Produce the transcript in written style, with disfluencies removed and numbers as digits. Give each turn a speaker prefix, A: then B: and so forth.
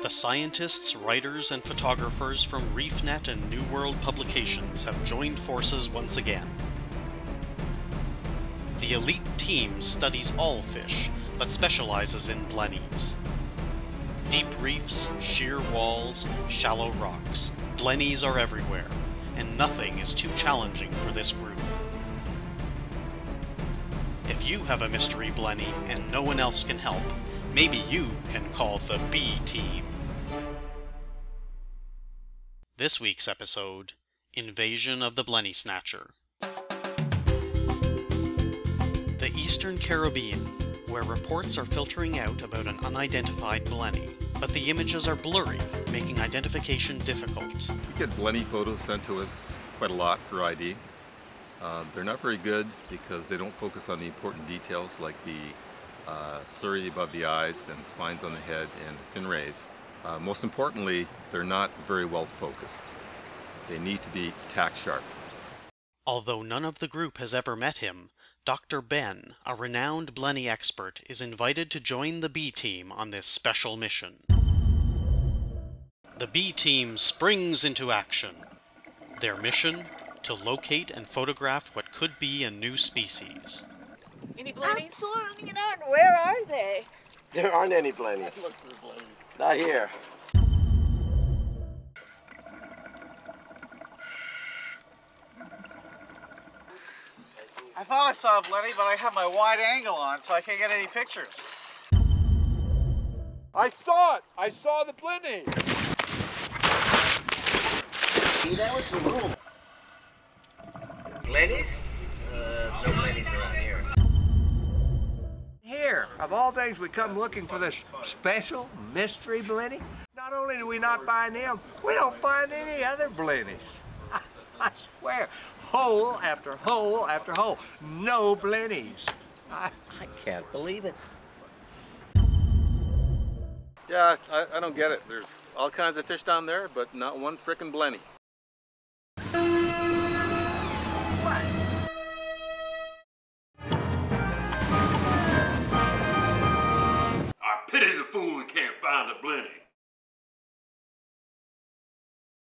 A: The scientists, writers, and photographers from ReefNet and New World publications have joined forces once again. The elite team studies all fish, but specializes in blennies. Deep reefs, sheer walls, shallow rocks. Blennies are everywhere, and nothing is too challenging for this group. If you have a mystery blenny and no one else can help, maybe you can call the B team. This week's episode, Invasion of the Blenny Snatcher. The Eastern Caribbean, where reports are filtering out about an unidentified blenny, but the images are blurry, making identification difficult.
B: We get blenny photos sent to us quite a lot for ID. They're not very good because they don't focus on the important details like the slurry above the eyes and spines on the head and fin rays. Most importantly, they're not very well focused. They need to be tack sharp.
A: Although none of the group has ever met him, Dr. Ben, a renowned blenny expert, is invited to join the B team on this special mission. The B team springs into action. Their mission? To locate and photograph what could be a new species.
C: Any blennies?
D: Absolutely not. Where are they?
E: There aren't any blennies. Not here.
F: I thought I saw a blenny, but I have my wide angle on, so I can't get any pictures.
G: I saw it! I saw the blenny!
E: See, that was the rule.
H: Blennies? There's no blennies around here.
I: Here, of all things, we come looking for this special mystery blenny. Not only do we not find him, we don't find any other blennies. I swear, hole after hole after hole, no blennies.
E: I can't believe it.
B: Yeah, I don't get it. There's all kinds of fish down there, but not one frickin' blenny.
G: I pity the fool who can't find a blenny.